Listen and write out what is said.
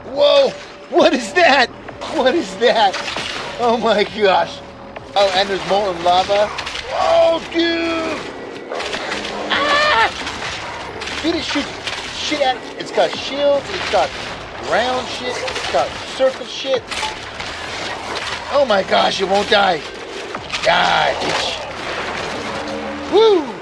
Whoa! What is that? What is that? Oh my gosh! Oh, and there's molten lava. Oh, dude! Ah! Dude, it shoots shit at it. It's got shields. It's got round shit. It's got circle shit. Oh my gosh! It won't die. Die, bitch. Woo!